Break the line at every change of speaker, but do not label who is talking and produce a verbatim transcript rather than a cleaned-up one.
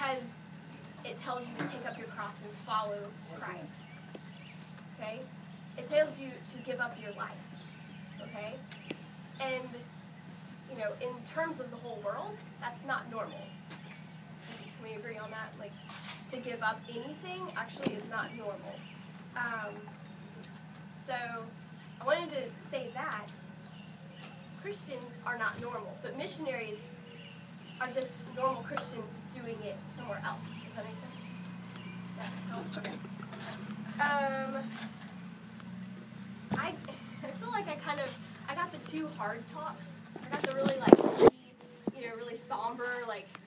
because it tells you to take up your cross and follow Christ. Okay? It tells you to give up your life. Okay? And, you know, in terms of the whole world, that's not normal. Can we agree on that? Like, to give up anything actually is not normal. Um, so, I wanted to say that Christians are not normal, but missionaries are just normal Christians doing it somewhere else. Does that make sense? Does that help?
That's okay.
Um, I, I feel like I kind of, I got the two hard talks. I got the really, like, you know, really somber, like,